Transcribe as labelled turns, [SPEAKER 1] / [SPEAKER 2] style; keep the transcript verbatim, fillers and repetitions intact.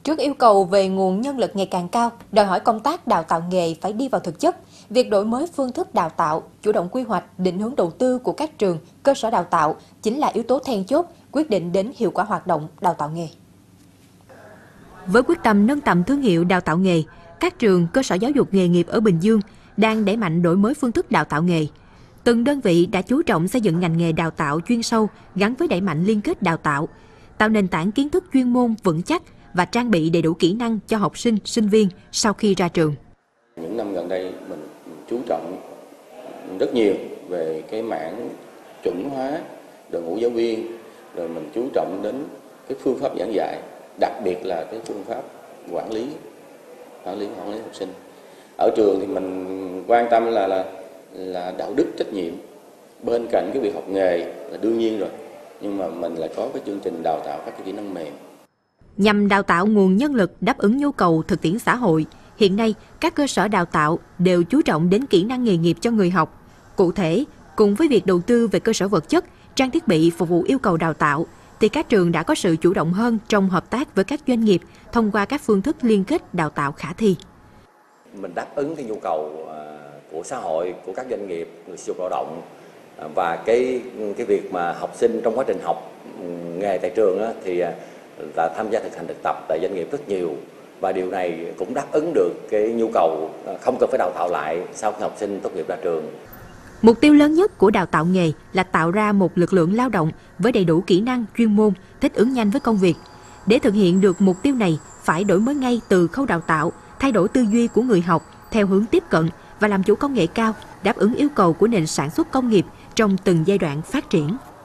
[SPEAKER 1] Trước yêu cầu về nguồn nhân lực ngày càng cao, đòi hỏi công tác đào tạo nghề phải đi vào thực chất. Việc đổi mới phương thức đào tạo, chủ động quy hoạch, định hướng đầu tư của các trường, cơ sở đào tạo chính là yếu tố then chốt quyết định đến hiệu quả hoạt động đào tạo nghề. Với quyết tâm nâng tầm thương hiệu đào tạo nghề, các trường, cơ sở giáo dục nghề nghiệp ở Bình Dương đang đẩy mạnh đổi mới phương thức đào tạo nghề. Từng đơn vị đã chú trọng xây dựng ngành nghề đào tạo chuyên sâu gắn với đẩy mạnh liên kết đào tạo, tạo nền tảng kiến thức chuyên môn vững chắc và trang bị đầy đủ kỹ năng cho học sinh, sinh viên sau khi ra trường.
[SPEAKER 2] Những năm gần đây mình chú trọng rất nhiều về cái mảng chuẩn hóa đội ngũ giáo viên, rồi mình chú trọng đến cái phương pháp giảng dạy, đặc biệt là cái phương pháp quản lý, quản lý quản lý học sinh. Ở trường thì mình quan tâm là là là đạo đức trách nhiệm, bên cạnh cái việc học nghề là đương nhiên rồi, nhưng mà mình lại có cái chương trình đào tạo các cái kỹ năng mềm.
[SPEAKER 1] Nhằm đào tạo nguồn nhân lực đáp ứng nhu cầu thực tiễn xã hội, hiện nay các cơ sở đào tạo đều chú trọng đến kỹ năng nghề nghiệp cho người học. Cụ thể, cùng với việc đầu tư về cơ sở vật chất, trang thiết bị phục vụ yêu cầu đào tạo, thì các trường đã có sự chủ động hơn trong hợp tác với các doanh nghiệp thông qua các phương thức liên kết đào tạo khả thi.
[SPEAKER 3] Mình đáp ứng cái nhu cầu của xã hội, của các doanh nghiệp, người sử dụng lao động, và cái cái việc mà học sinh trong quá trình học nghề tại trường á, thì là tham gia thực hành thực tập tại doanh nghiệp rất nhiều, và điều này cũng đáp ứng được cái nhu cầu không cần phải đào tạo lại sau khi học sinh tốt nghiệp ra trường.
[SPEAKER 1] Mục tiêu lớn nhất của đào tạo nghề là tạo ra một lực lượng lao động với đầy đủ kỹ năng chuyên môn, thích ứng nhanh với công việc. Để thực hiện được mục tiêu này, phải đổi mới ngay từ khâu đào tạo, thay đổi tư duy của người học theo hướng tiếp cận và làm chủ công nghệ cao, đáp ứng yêu cầu của nền sản xuất công nghiệp trong từng giai đoạn phát triển.